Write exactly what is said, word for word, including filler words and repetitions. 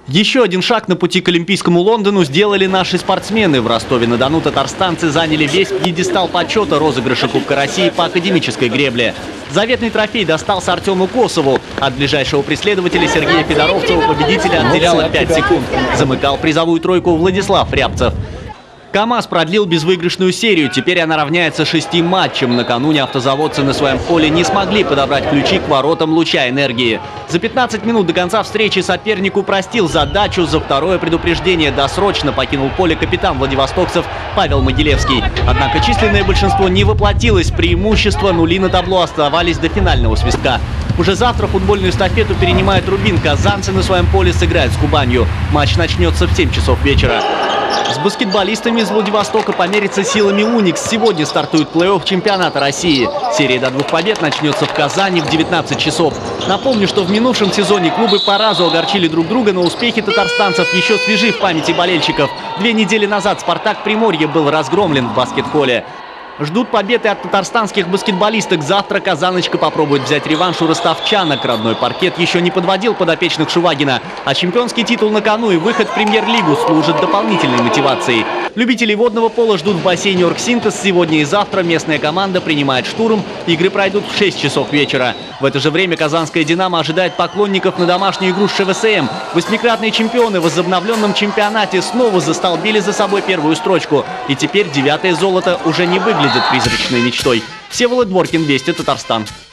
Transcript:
Еще один шаг на пути к Олимпийскому Лондону сделали наши спортсмены. В Ростове-на-Дону татарстанцы заняли весь пьедестал почета розыгрыша Кубка России по академической гребле. Заветный трофей достался Артему Косову. От ближайшего преследователя Сергея Федоровцева победителя отделяло пять секунд. Замыкал призовую тройку Владислав Рябцев. КамАЗ продлил безвыигрышную серию. Теперь она равняется шести матчам. Накануне автозаводцы на своем поле не смогли подобрать ключи к воротам «Луча энергии». За пятнадцать минут до конца встречи соперник упростил задачу. За второе предупреждение досрочно покинул поле капитан владивостокцев Павел Могилевский. Однако численное большинство не воплотилось. Преимущество, нули на табло оставались до финального свистка. Уже завтра футбольную эстафету перенимает Рубин. Казанцы на своем поле сыграют с Кубанью. Матч начнется в семь часов вечера. С баскетболистами из Владивостока померится силами «Уникс». Сегодня стартует плей-офф чемпионата России. Серия до двух побед начнется в Казани в девятнадцать часов. Напомню, что в минувшем сезоне клубы по разу огорчили друг друга, но успехи татарстанцев еще свежи в памяти болельщиков. Две недели назад «Спартак» Приморье был разгромлен в баскет-холле. Ждут победы от татарстанских баскетболисток. Завтра казаночка попробует взять реванш у ростовчанок. Родной паркет еще не подводил подопечных Шувагина. А чемпионский титул на кону и выход в премьер-лигу служит дополнительной мотивацией. Любителей водного пола ждут в бассейне «Оргсинтез». Сегодня и завтра местная команда принимает «Штурм». Игры пройдут в шесть часов вечера. В это же время казанская «Динамо» ожидает поклонников на домашнюю игру с ШВСМ. Восьмикратные чемпионы в возобновленном чемпионате снова застолбили за собой первую строчку. И теперь девятое золото уже не выглядит призрачной мечтой. Всеволод Боркин, Вести, Татарстан.